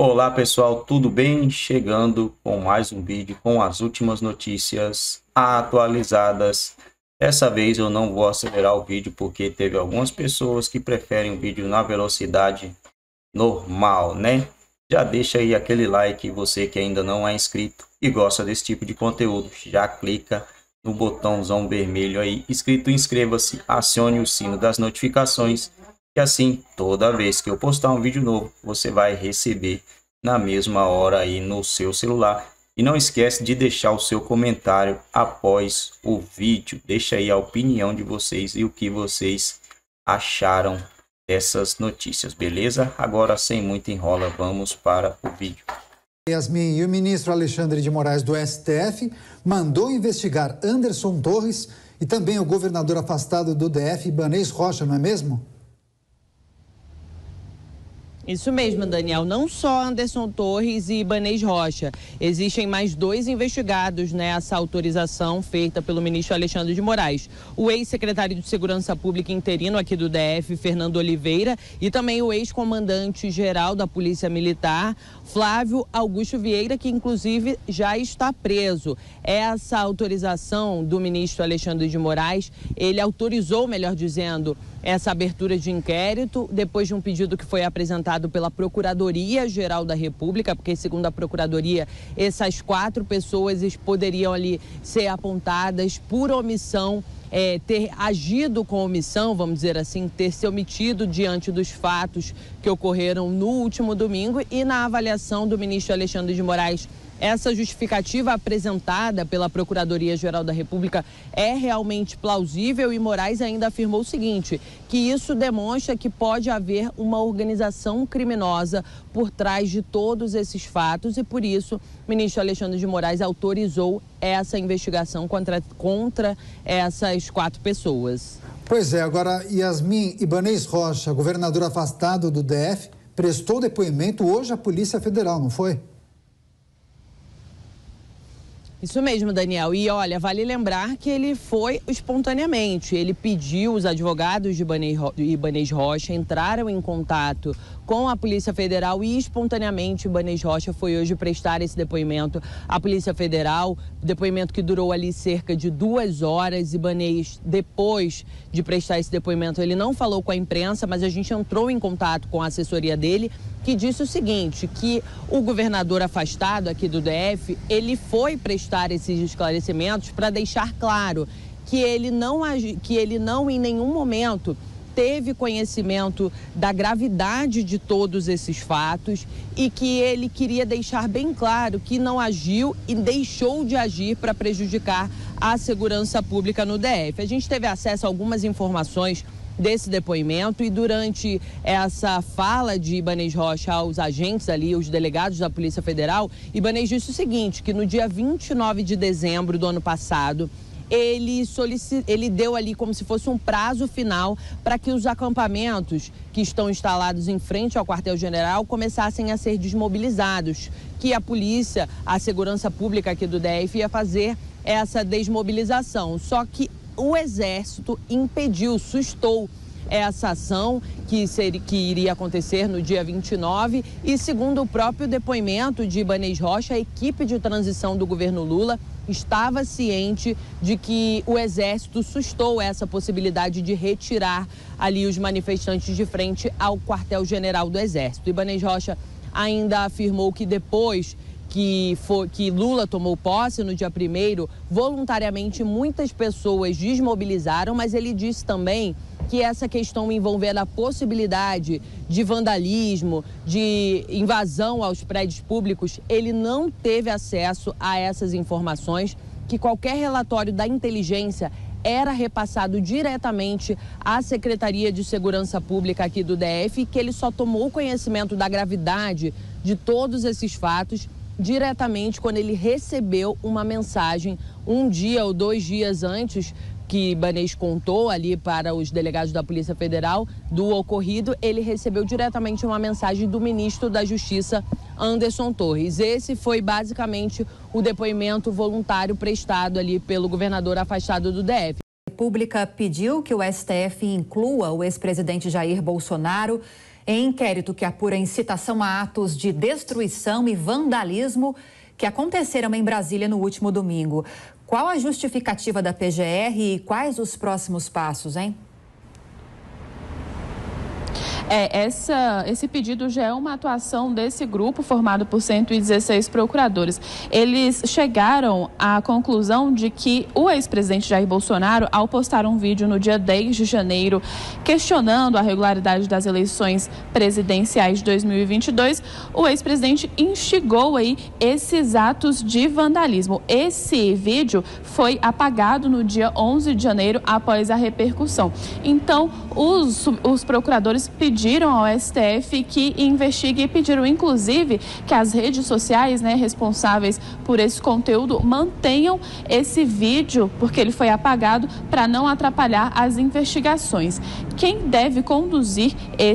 Olá pessoal, tudo bem? Chegando com mais um vídeo com as últimas notícias atualizadas. Dessa vez eu não vou acelerar o vídeo porque teve algumas pessoas que preferem o vídeo na velocidade normal, né? Já deixa aí aquele like, você que ainda não é inscrito e gosta desse tipo de conteúdo, já clica no botãozão vermelho aí escrito inscreva-se, acione o sino das notificações. E assim, toda vez que eu postar um vídeo novo, você vai receber na mesma hora aí no seu celular. E não esquece de deixar o seu comentário após o vídeo. Deixa aí a opinião de vocês e o que vocês acharam dessas notícias, beleza? Agora, sem muita enrola, vamos para o vídeo. Yasmin, e o ministro Alexandre de Moraes do STF mandou investigar Anderson Torres e também o governador afastado do DF, Ibanez Rocha, não é mesmo? Isso mesmo, Daniel. Não só Anderson Torres e Ibanez Rocha. Existem mais dois investigados nessa autorização feita pelo ministro Alexandre de Moraes. O ex-secretário de Segurança Pública interino aqui do DF, Fernando Oliveira, e também o ex-comandante-geral da Polícia Militar, Flávio Augusto Vieira, que inclusive já está preso. Essa autorização do ministro Alexandre de Moraes, ele autorizou, melhor dizendo, essa abertura de inquérito depois de um pedido que foi apresentado pela Procuradoria-Geral da República, porque segundo a Procuradoria, essas 4 pessoas poderiam ali ser apontadas por omissão, ter agido com omissão, vamos dizer assim, ter se omitido diante dos fatos que ocorreram no último domingo. E na avaliação do ministro Alexandre de Moraes, essa justificativa apresentada pela Procuradoria-Geral da República é realmente plausível, e Moraes ainda afirmou o seguinte, que isso demonstra que pode haver uma organização criminosa por trás de todos esses fatos, e por isso o ministro Alexandre de Moraes autorizou essa investigação contra essas 4 pessoas. Pois é, agora Yasmin, Ibanez Rocha, governador afastado do DF, prestou depoimento hoje à Polícia Federal, não foi? Isso mesmo, Daniel. E olha, vale lembrar que ele foi espontaneamente. Ele pediu, os advogados de Ibanez Rocha entraram em contato com a Polícia Federal e espontaneamente Ibanez Rocha foi hoje prestar esse depoimento à Polícia Federal. Depoimento que durou ali cerca de 2 horas. Ibanez, depois de prestar esse depoimento, ele não falou com a imprensa, mas a gente entrou em contato com a assessoria dele, que disse o seguinte, que o governador afastado aqui do DF, ele foi prestar esses esclarecimentos para deixar claro que ele não em nenhum momento teve conhecimento da gravidade de todos esses fatos e que ele queria deixar bem claro que não agiu e deixou de agir para prejudicar a segurança pública no DF. A gente teve acesso a algumas informações desse depoimento e durante essa fala de Ibanez Rocha aos agentes ali, os delegados da Polícia Federal, Ibanez disse o seguinte, que no dia 29 de dezembro do ano passado, ele deu ali como se fosse um prazo final para que os acampamentos que estão instalados em frente ao quartel-general começassem a ser desmobilizados, que a polícia, a segurança pública aqui do DF ia fazer essa desmobilização. Só que o Exército impediu, sustou essa ação que iria acontecer no dia 29 e, segundo o próprio depoimento de Ibanez Rocha, a equipe de transição do governo Lula estava ciente de que o Exército sustou essa possibilidade de retirar ali os manifestantes de frente ao quartel-general do Exército. Ibanez Rocha ainda afirmou que depois que Lula tomou posse no dia 1º, voluntariamente muitas pessoas desmobilizaram, mas ele disse também que essa questão envolvendo a possibilidade de vandalismo, de invasão aos prédios públicos, ele não teve acesso a essas informações, que qualquer relatório da inteligência era repassado diretamente à Secretaria de Segurança Pública aqui do DF, que ele só tomou conhecimento da gravidade de todos esses fatos diretamente quando ele recebeu uma mensagem 1 dia ou 2 dias antes que Ibanez contou ali para os delegados da Polícia Federal do ocorrido, ele recebeu diretamente uma mensagem do ministro da Justiça, Anderson Torres. Esse foi basicamente o depoimento voluntário prestado ali pelo governador afastado do DF. A República pediu que o STF inclua o ex-presidente Jair Bolsonaro Em inquérito que apura incitação a atos de destruição e vandalismo que aconteceram em Brasília no último domingo. Qual a justificativa da PGR e quais os próximos passos, hein? Esse pedido já é uma atuação desse grupo formado por 116 procuradores. Eles chegaram à conclusão de que o ex-presidente Jair Bolsonaro, ao postar um vídeo no dia 10 de janeiro, questionando a regularidade das eleições presidenciais de 2022, o ex-presidente instigou aí esses atos de vandalismo. Esse vídeo foi apagado no dia 11 de janeiro após a repercussão. Então, os procuradores pediram ao STF que investigue e pediram, inclusive, que as redes sociais, responsáveis por esse conteúdo mantenham esse vídeo, porque ele foi apagado, para não atrapalhar as investigações. Quem deve conduzir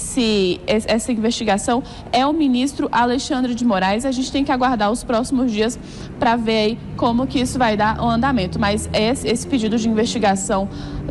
essa investigação é o ministro Alexandre de Moraes. A gente tem que aguardar os próximos dias para ver aí como que isso vai dar o andamento. Mas esse pedido de investigação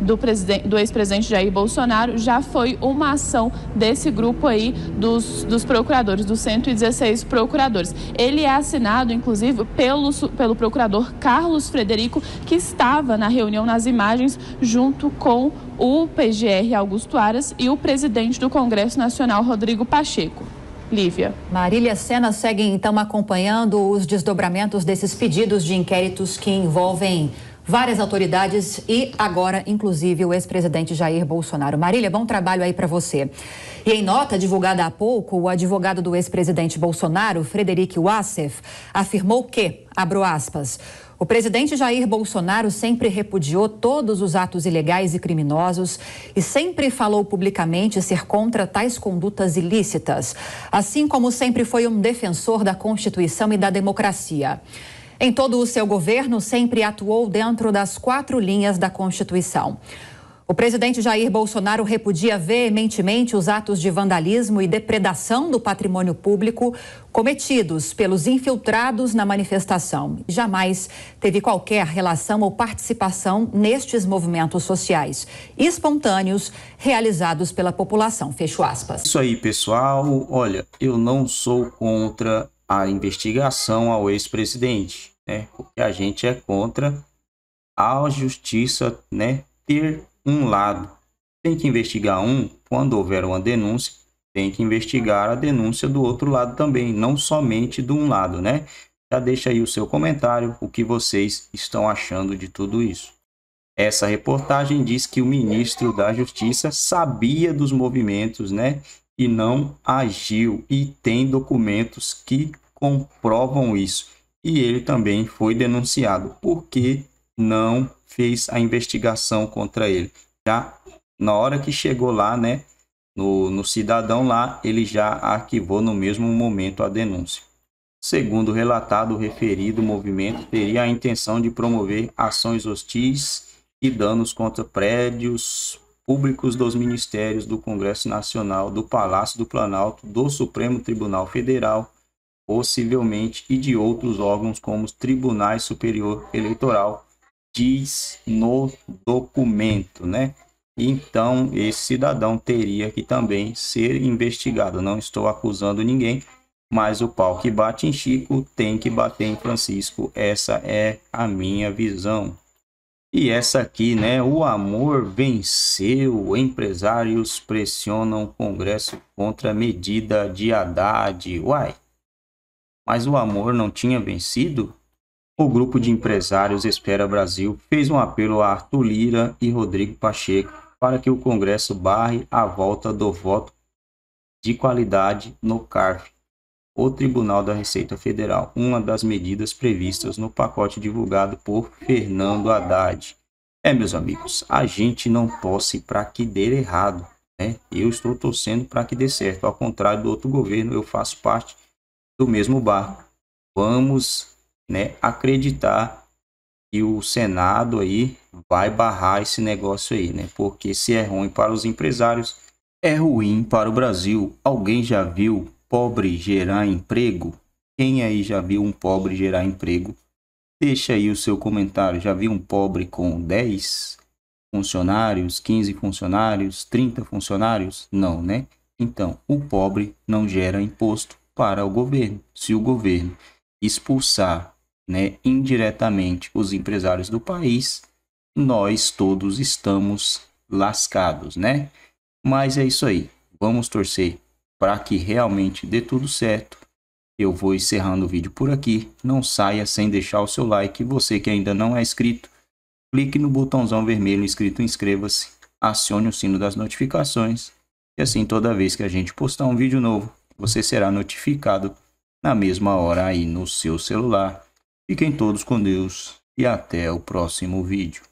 do ex-presidente Jair Bolsonaro já foi uma ação desse grupo aí dos procuradores, dos 116 procuradores. Ele é assinado, inclusive, pelo procurador Carlos Frederico, que estava na reunião nas imagens junto com o PGR Augusto Aras e o presidente do Congresso Nacional, Rodrigo Pacheco. Lívia. Marília Sena segue então acompanhando os desdobramentos desses pedidos de inquéritos que envolvem várias autoridades e agora, inclusive, o ex-presidente Jair Bolsonaro. Marília, bom trabalho aí para você. E em nota divulgada há pouco, o advogado do ex-presidente Bolsonaro, Frederic Wassef, afirmou que, abro aspas, o presidente Jair Bolsonaro sempre repudiou todos os atos ilegais e criminosos e sempre falou publicamente ser contra tais condutas ilícitas, assim como sempre foi um defensor da Constituição e da democracia. Em todo o seu governo, sempre atuou dentro das 4 linhas da Constituição. O presidente Jair Bolsonaro repudia veementemente os atos de vandalismo e depredação do patrimônio público cometidos pelos infiltrados na manifestação. Jamais teve qualquer relação ou participação nestes movimentos sociais espontâneos realizados pela população. Fecho aspas. Isso aí, pessoal. Olha, eu não sou contra a investigação ao ex-presidente, porque a gente é contra a justiça, ter um lado. Tem que investigar quando houver uma denúncia, tem que investigar a denúncia do outro lado também, não somente de um lado, Já deixa aí o seu comentário, o que vocês estão achando de tudo isso. Essa reportagem diz que o ministro da Justiça sabia dos movimentos, e não agiu, e tem documentos que comprovam isso. E ele também foi denunciado porque não fez a investigação contra ele. Já na hora que chegou lá, no cidadão lá, ele já arquivou no mesmo momento a denúncia. Segundo relatado, o referido movimento teria a intenção de promover ações hostis e danos contra prédios públicos dos ministérios do Congresso Nacional, do Palácio do Planalto, do Supremo Tribunal Federal, possivelmente, e de outros órgãos como o Tribunal Superior Eleitoral, diz no documento, Então, esse cidadão teria que também ser investigado. Não estou acusando ninguém, mas o pau que bate em Chico tem que bater em Francisco. Essa é a minha visão. E essa aqui, o amor venceu. Empresários pressionam o Congresso contra a medida de Haddad. Uai, mas o amor não tinha vencido? O grupo de empresários Espera Brasil fez um apelo a Arthur Lira e Rodrigo Pacheco para que o Congresso barre a volta do voto de qualidade no CARF, o Tribunal da Receita Federal, uma das medidas previstas no pacote divulgado por Fernando Haddad. Meus amigos, a gente não torce para que dê errado, Eu estou torcendo para que dê certo. Ao contrário do outro governo, eu faço parte do mesmo barco. Vamos, acreditar que o Senado aí vai barrar esse negócio aí, Porque se é ruim para os empresários, é ruim para o Brasil. Alguém já viu pobre gerar emprego? Quem aí já viu um pobre gerar emprego? Deixa aí o seu comentário. Já viu um pobre com 10 funcionários, 15 funcionários, 30 funcionários? Não, Então, o pobre não gera imposto para o governo. Se o governo expulsar, né, indiretamente os empresários do país, nós todos estamos lascados, né? Mas é isso aí. Vamos torcer para que realmente dê tudo certo. Eu vou encerrando o vídeo por aqui. Não saia sem deixar o seu like. Você que ainda não é inscrito, clique no botãozão vermelho escrito inscreva-se. Acione o sino das notificações. E assim, toda vez que a gente postar um vídeo novo, você será notificado na mesma hora aí no seu celular. Fiquem todos com Deus e até o próximo vídeo.